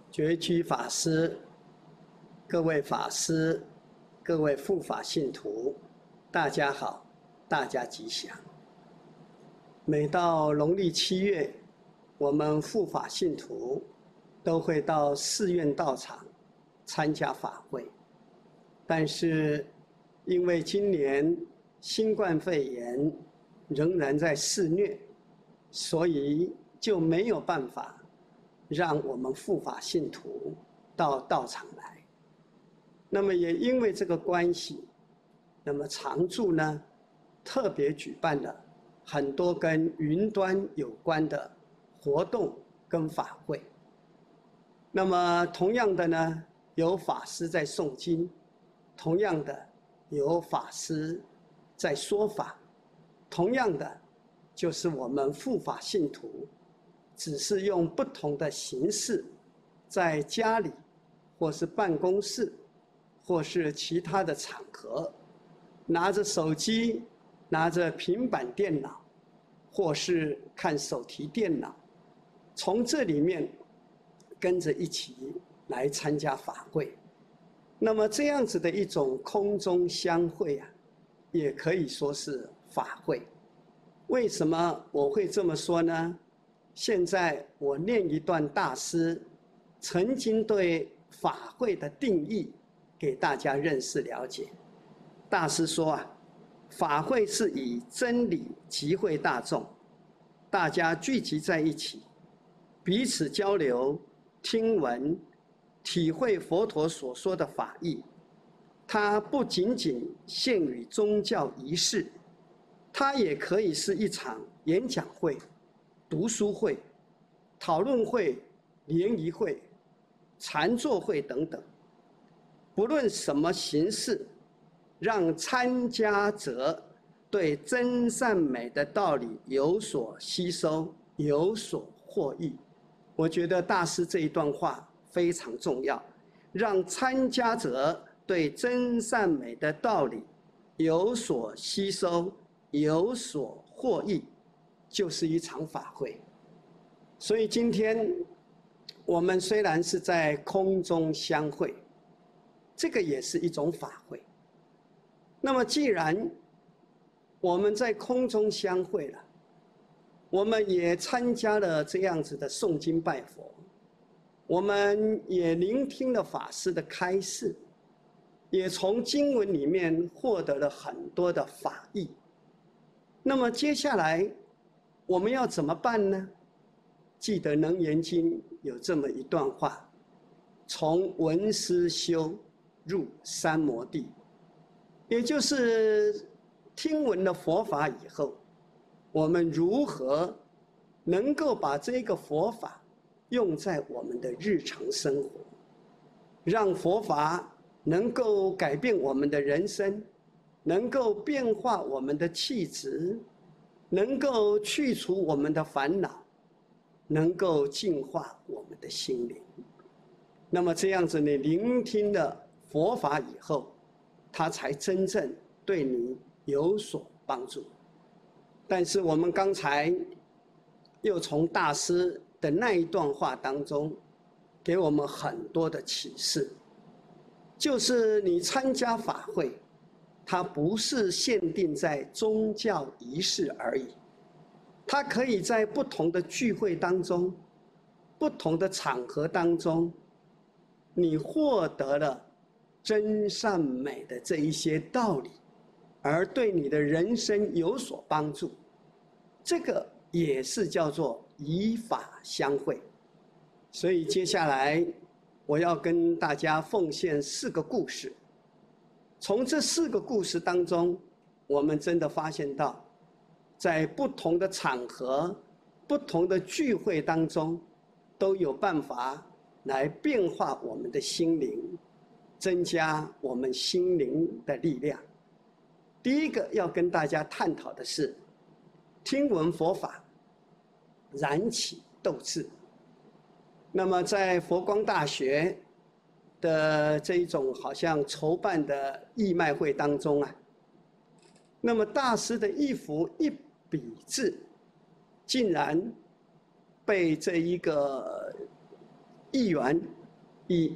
觉居法师、各位法师、各位护法信徒，大家好，大家吉祥。每到农历7月，我们护法信徒都会到寺院道场参加法会，但是因为今年新冠肺炎仍然在肆虐，所以就没有办法让我们护法信徒到道场来。那么也因为这个关系，那么常住呢特别举办了很多跟云端有关的活动跟法会。那么同样的呢，有法师在诵经，同样的有法师在说法，同样的就是我们护法信徒只是用不同的形式，在家里或是办公室或是其他的场合，拿着手机，拿着平板电脑，或是看手提电脑，从这里面跟着一起来参加法会。那么这样子的一种空中相会啊，也可以说是法会。为什么我会这么说呢？现在我念一段大师曾经对法会的定义给大家认识了解。大师说啊，法会是以真理集会大众，大家聚集在一起，彼此交流、听闻、体会佛陀所说的法义。它不仅仅限于宗教仪式，它也可以是一场演讲会、读书会、讨论会、联谊会、禅坐会等等。不论什么形式，让参加者对真善美的道理有所吸收，有所获益。我觉得大师这一段话非常重要，让参加者对真善美的道理有所吸收，有所获益，就是一场法会。所以今天我们虽然是在空中相会，这个也是一种法会。那么既然我们在空中相会了，我们也参加了这样子的诵经拜佛，我们也聆听了法师的开示，也从经文里面获得了很多的法义。那么接下来我们要怎么办呢？记得《楞严经》有这么一段话：从闻思修入三摩地。也就是听闻了佛法以后，我们如何能够把这个佛法用在我们的日常生活，让佛法能够改变我们的人生，能够变化我们的气质，能够去除我们的烦恼，能够净化我们的心灵。那么这样子你聆听了佛法以后，它才真正对你有所帮助。但是我们刚才又从大师的那一段话当中给我们很多的启示，就是你参加法会，它不是限定在宗教仪式而已，它可以在不同的聚会当中、不同的场合当中，你获得了真善美的这一些道理，而对你的人生有所帮助，这个也是叫做以法相会。所以接下来我要跟大家奉献4个故事。从这4个故事当中，我们真的发现到，在不同的场合、不同的聚会当中，都有办法来变化我们的心灵，增加我们心灵的力量。第一个要跟大家探讨的是，听闻佛法，燃起斗志。那么在佛光大学的这一种好像筹办的义卖会当中啊，那么大师的一幅一笔字，竟然被这一个议员以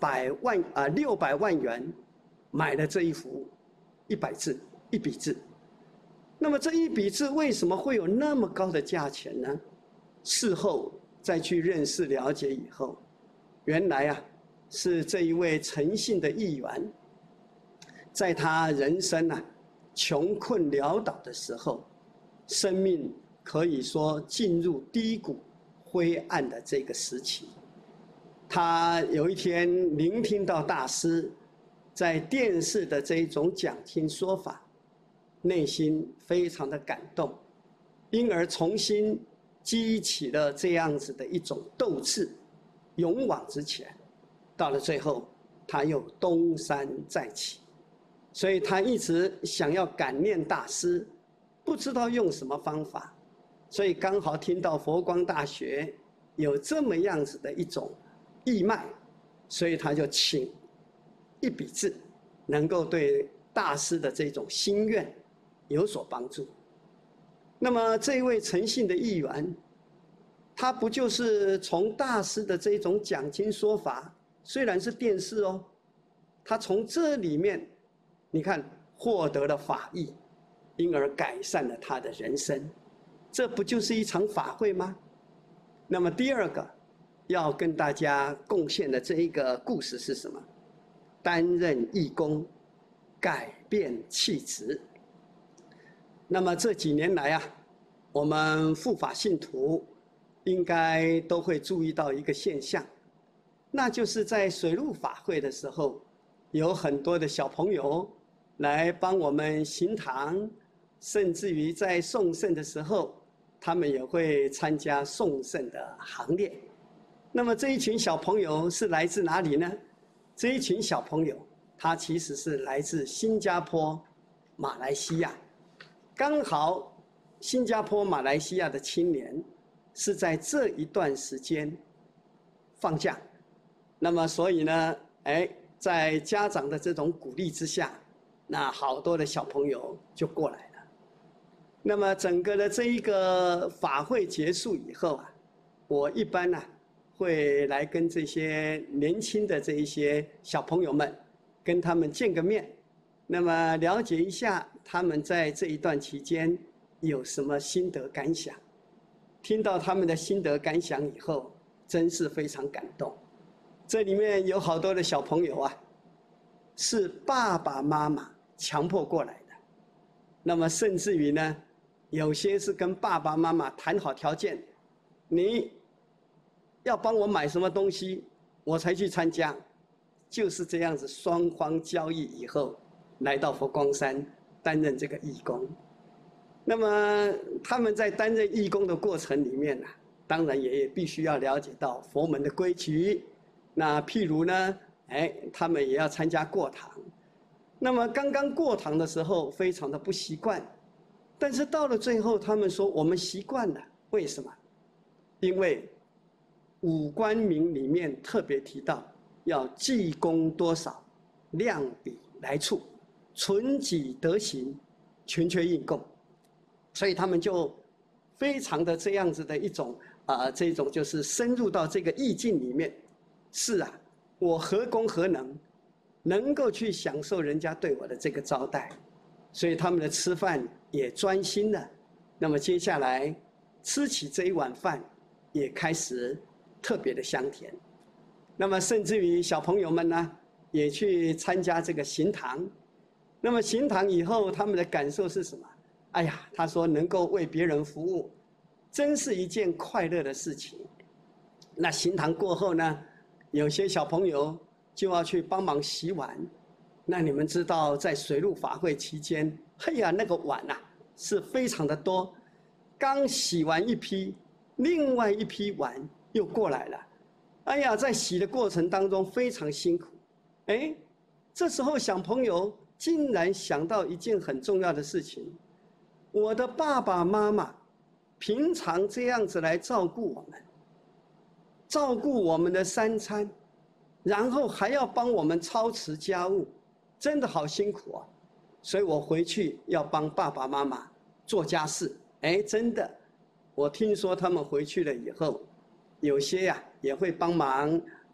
600万元买了这一幅100字1笔字。那么这一笔字为什么会有那么高的价钱呢？事后再去认识了解以后，原来啊是这一位诚信的议员，在他人生啊穷困潦倒的时候，生命可以说进入低谷灰暗的这个时期。他有一天聆听到大师在电视的这一种讲听说法，内心非常的感动，因而重新激起了这样子的一种斗志，勇往直前。到了最后，他又东山再起，所以他一直想要感念大师，不知道用什么方法，所以刚好听到佛光大学有这么样子的一种义卖，所以他就请一笔字，能够对大师的这种心愿有所帮助。那么这位诚信的议员，他不就是从大师的这种讲经说法，虽然是电视哦，他从这里面，你看获得了法益，因而改善了他的人生，这不就是一场法会吗？那么第二个要跟大家贡献的这一个故事是什么？担任义工，改变气质。那么这几年来啊，我们护法信徒应该都会注意到一个现象，那就是在水陆法会的时候，有很多的小朋友来帮我们行堂，甚至于在送圣的时候，他们也会参加送圣的行列。那么这一群小朋友是来自哪里呢？这一群小朋友，他其实是来自新加坡、马来西亚。刚好新加坡、马来西亚的青年是在这一段时间放假，那么所以呢，在家长的这种鼓励之下，那好多的小朋友就过来了。那么整个的这一个法会结束以后啊，我一般呢会来跟这些年轻的这一些小朋友们，跟他们见个面，那么了解一下他们在这一段期间有什么心得感想。听到他们的心得感想以后，真是非常感动。这里面有好多的小朋友啊，是爸爸妈妈强迫过来的。那么甚至于呢，有些是跟爸爸妈妈谈好条件，你要帮我买什么东西，我才去参加。就是这样子，双方交易以后，来到佛光山担任这个义工。那么他们在担任义工的过程里面呢，当然也必须要了解到佛门的规矩。那譬如呢，他们也要参加过堂。那么刚刚过堂的时候，非常的不习惯，但是到了最后，他们说我们习惯了。为什么？因为五官名里面特别提到，要济公多少，量比来处，存己德行，全缺应供。所以他们就非常的这样子的一种这种就是深入到这个意境里面。是啊，我何功何能，能够去享受人家对我的这个招待，所以他们的吃饭也专心了。那么接下来吃起这一碗饭，也开始特别的香甜。那么甚至于小朋友们呢，也去参加这个行堂。那么行堂以后，他们的感受是什么？哎呀，他说能够为别人服务，真是一件快乐的事情。那行堂过后呢，有些小朋友就要去帮忙洗碗。那你们知道，在水陆法会期间，嘿呀，那个碗啊是非常的多。刚洗完一批，另外一批碗又过来了。哎呀，在洗的过程当中非常辛苦。这时候小朋友竟然想到一件很重要的事情。我的爸爸妈妈平常这样子来照顾我们，照顾我们的3餐，然后还要帮我们操持家务，真的好辛苦啊。所以我回去要帮爸爸妈妈做家事。真的，我听说他们回去了以后，有些也会帮忙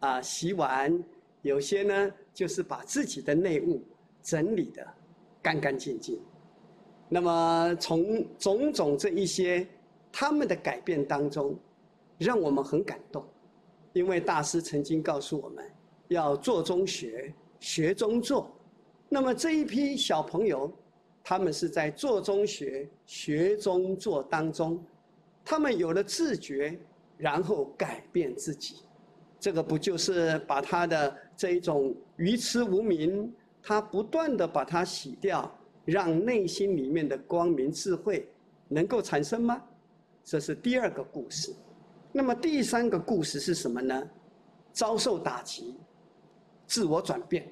洗碗，有些呢就是把自己的内务整理得干干净净。那么从种种这一些他们的改变当中，让我们很感动，因为大师曾经告诉我们，要做中学，学中做。那么这一批小朋友，他们是在做中学，学中做当中，他们有了自觉，然后改变自己。这个不就是把他的这一种愚痴无明，他不断地把它洗掉，让内心里面的光明智慧能够产生吗？这是第二个故事。那么第三个故事是什么呢？遭受打击，自我转变。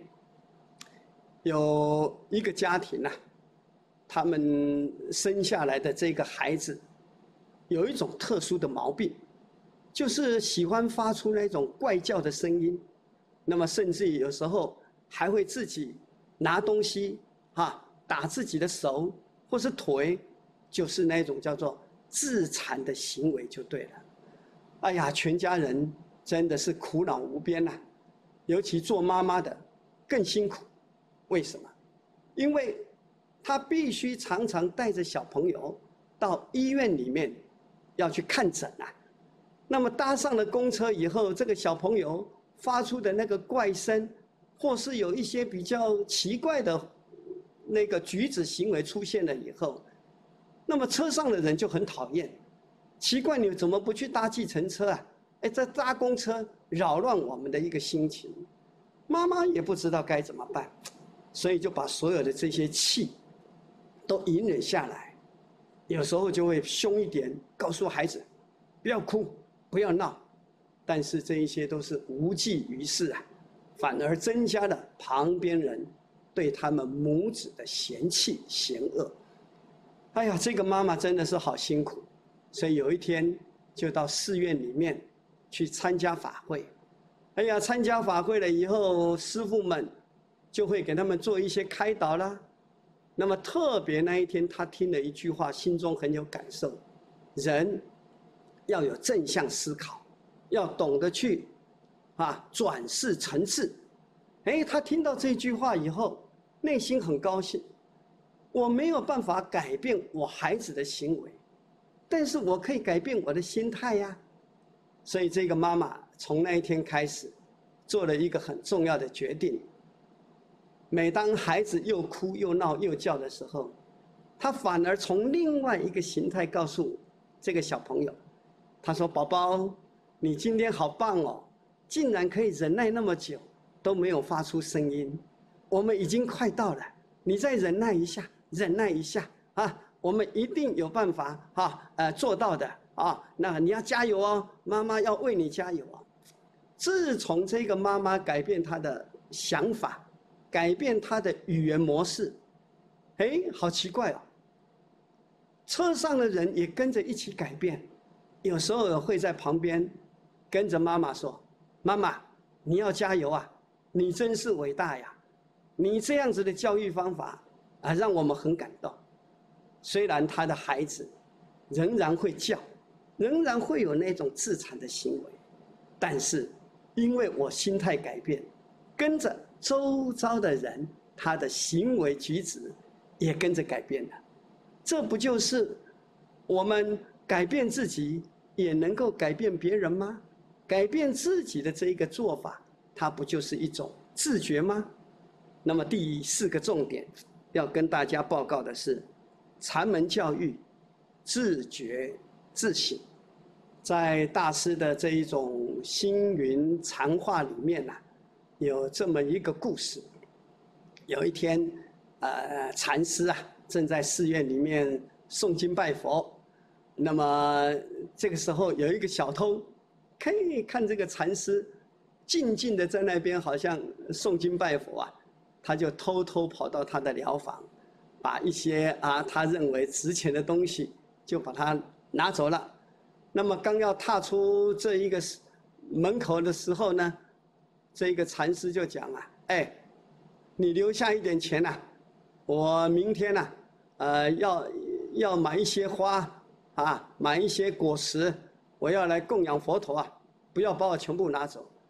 有一个家庭他们生下来的这个孩子有一种特殊的毛病，就是喜欢发出那种怪叫的声音，那么甚至有时候还会自己拿东西打自己的手或是腿，就是那种叫做自残的行为就对了。哎呀，全家人真的是苦恼无边尤其做妈妈的更辛苦。为什么？因为他必须常常带着小朋友到医院里面要去看诊那么搭上了公车以后，这个小朋友发出的那个怪声，或是有一些比较奇怪的那个举止行为出现了以后，那么车上的人就很讨厌，奇怪你怎么不去搭计程车这搭公车扰乱我们的一个心情。妈妈也不知道该怎么办，所以就把所有的这些气都隐忍下来，有时候就会凶一点，告诉孩子不要哭，不要闹。但是这一些都是无济于事反而增加了旁边人对他们母子的嫌弃嫌恶。哎呀，这个妈妈真的是好辛苦，所以有一天就到寺院里面去参加法会。哎呀，参加法会了以后，师父们就会给他们做一些开导啦。那么特别那一天，他听了一句话，心中很有感受：人要有正向思考，要懂得去转世成智。他听到这句话以后，内心很高兴。我没有办法改变我孩子的行为，但是我可以改变我的心态呀。所以这个妈妈从那一天开始，做了一个很重要的决定。每当孩子又哭又闹又叫的时候，她反而从另外一个形态告诉这个小朋友，她说：“宝宝，你今天好棒哦，竟然可以忍耐那么久都没有发出声音。我们已经快到了，你再忍耐一下，忍耐一下我们一定有办法做到的那你要加油哦，妈妈要为你加油哦。”自从这个妈妈改变她的想法，改变她的语言模式，好奇怪哦。车上的人也跟着一起改变，有时候会在旁边跟着妈妈说：“妈妈，你要加油你真是伟大呀！你这样子的教育方法让我们很感动。”虽然他的孩子仍然会叫，仍然会有那种自残的行为，但是因为我心态改变，跟着周遭的人，他的行为举止也跟着改变了。这不就是我们改变自己也能够改变别人吗？改变自己的这一个做法，它不就是一种自觉吗？那么第四个重点要跟大家报告的是，禅门教育自觉自省。在大师的这一种星云禅话里面有这么一个故事。有一天禅师正在寺院里面诵经拜佛，那么这个时候有一个小偷可以看这个禅师静静的在那边好像诵经拜佛他就偷偷跑到他的寮房，把一些他认为值钱的东西就把它拿走了。那么刚要踏出这一个门口的时候呢，这个禅师就讲你留下一点钱我明天要买一些花买一些果实，我要来供养佛陀不要把我全部拿走。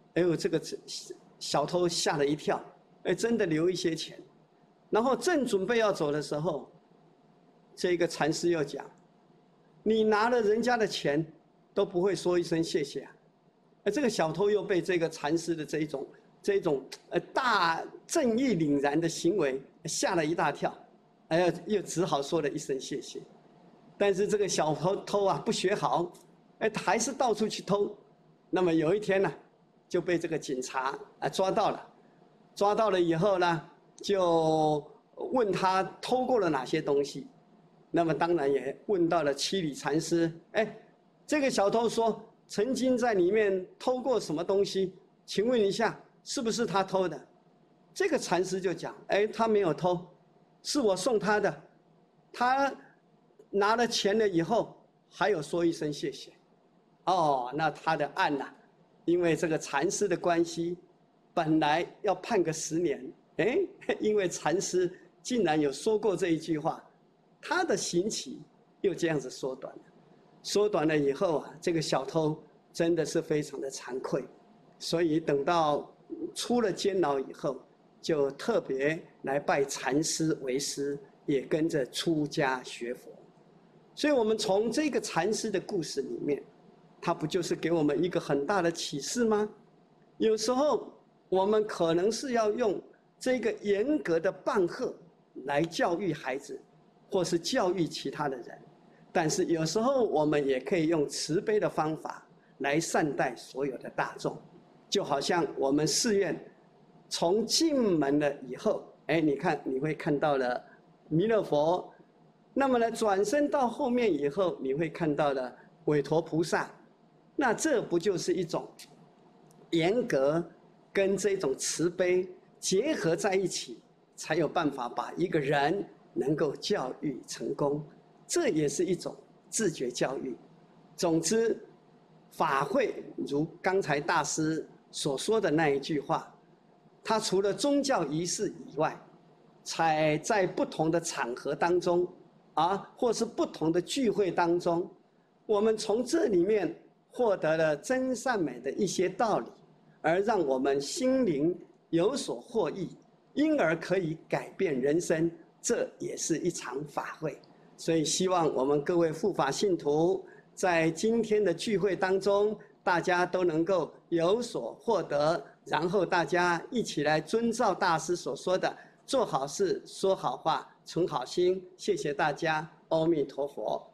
哎呦，这个小偷吓了一跳，哎，真的留一些钱。然后正准备要走的时候，这个禅师又讲：“你拿了人家的钱，都不会说一声谢谢啊！”这个小偷又被这个禅师的这一种大正义凛然的行为吓了一大跳，又只好说了一声谢谢。但是这个小偷啊不学好，他还是到处去偷。那么有一天呢，就被这个警察抓到了。抓到了以后呢，就问他偷过了哪些东西。那么当然也问到了七里禅师，这个小偷说曾经在里面偷过什么东西，请问一下是不是他偷的？这个禅师就讲，他没有偷，是我送他的，他拿了钱了以后还有说一声谢谢。哦，那他的案呢，因为这个禅师的关系，本来要判个10年，因为禅师竟然有说过这一句话，他的刑期又这样子缩短了。缩短了以后啊，这个小偷真的是非常的惭愧，所以等到出了监牢以后，就特别来拜禅师为师，也跟着出家学佛。所以我们从这个禅师的故事里面，他不就是给我们一个很大的启示吗？有时候我们可能是要用这个严格的棒喝来教育孩子，或是教育其他的人，但是有时候我们也可以用慈悲的方法来善待所有的大众。就好像我们寺院从进门了以后，你会看到了弥勒佛，那么呢转身到后面以后，你会看到了韦陀菩萨，那这不就是一种严格跟这种慈悲结合在一起，才有办法把一个人能够教育成功，这也是一种自觉教育。总之，法会如刚才大师所说的那一句话，它除了宗教仪式以外，才在不同的场合当中或是不同的聚会当中，我们从这里面获得了真善美的一些道理，而让我们心灵有所获益，因而可以改变人生，这也是一场法会。所以希望我们各位护法信徒在今天的聚会当中，大家都能够有所获得，然后大家一起来遵照大师所说的，做好事，说好话，存好心。谢谢大家，阿弥陀佛。